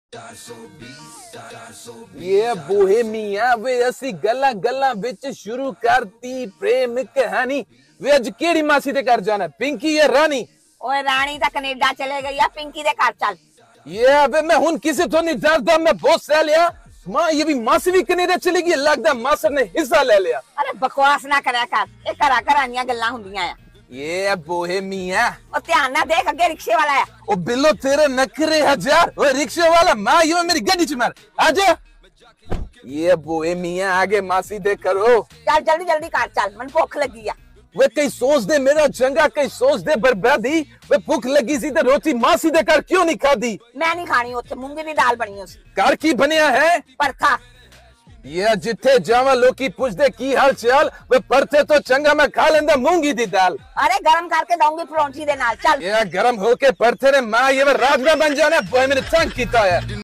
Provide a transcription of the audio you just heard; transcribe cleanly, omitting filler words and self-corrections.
ये बोहेमिया वे असी गल्ला गल्ला विच शुरू करती प्रेम कहानी। वे अज केड़ी मासी दे घर जाना, पिंकी या रानी? ओए रानी तो कनेडा चले गई है, पिंकी दे घर चल। ये अबे मैं हुन किसे तो नहीं डरदा, मैं बहुत सह लिया। मां ये भी मासी भी कनेडा चली गई, लगदा मासर ने हिस्सा ले लिया। अरे बकवास ना करया कर, ए घरा घरानियां गल्लां हुंदियां आ। ये बोहेमिया ओ ध्यान ना देख, अगे रिक्शे वाला है। ओ बिल्लो तेरे नखरे हजार। ओए रिक्शे वाला मां यो मेरी गड्डी च मार आजा। ये बोहेमिया आगे मासी दे करो। चल जल्दी जल्दी कर चल, मन भुख लगी है। वे कई सोच दे मेरा चंगा, कई सोच दे बर्बादी। वे भुख लगी सी ते रोटी मासी दे घर क्यों नहीं खादी? मैं नहीं खानी, उत्थे मूंगी दी दाल बनी उस घर की बनया है परथा। ये जिथे जावा लोकी पुछदे की हाल चाल, वे परथे तो चंगा मैं खा लेंदा मूंगी दी दाल। अरे गरम करके दूंगी परोंठी दे नाल, चल। ये गरम होके परथे ने मां ये राजमा बन जाना, मैंने तंग कीता है।